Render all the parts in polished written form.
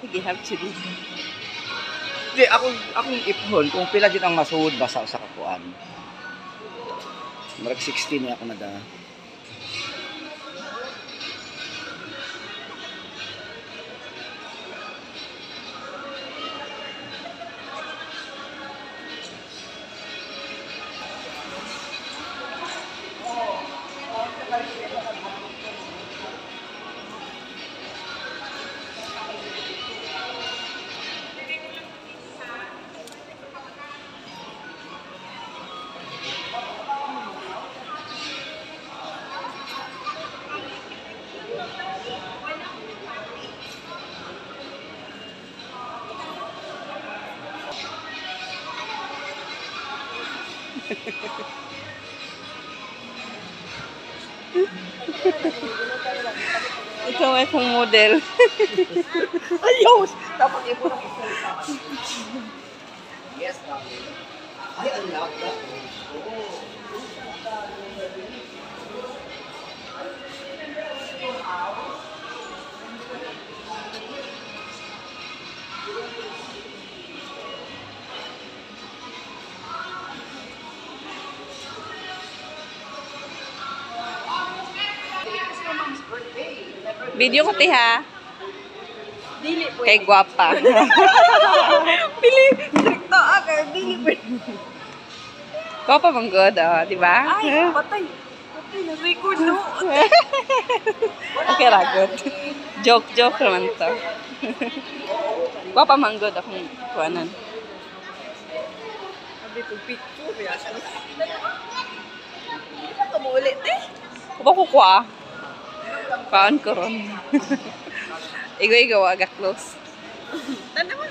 Gihap siya dito. Hindi, akong iphone, kung pila din ang masuod basa sa kakuan. Marag 16 niya ako nada. Ikaw ay kong model. Ayos! Dapat ipo na isalita. Yes, mami. Ay, ang laka. Oo. Video ko ti ha. Dili po. Kay gwapa. Pili. Stricto ako. Dili po. Gwapa mong good, oh, di ba? Ay, patay. Patay na record, no? Okay ra good. Joke naman to. Gwapa mong good akong kuanan. Sabi ko, picture. Hindi na ka mo ulit, eh. Kuba ko kwa. Paan ko ron. Igo-igo, aga close. Tanaman.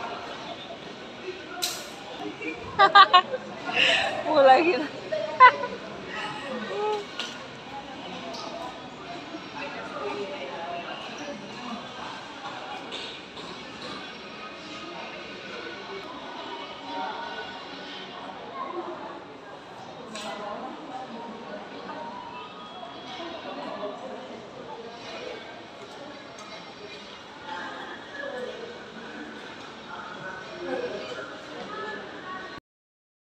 Wala gina.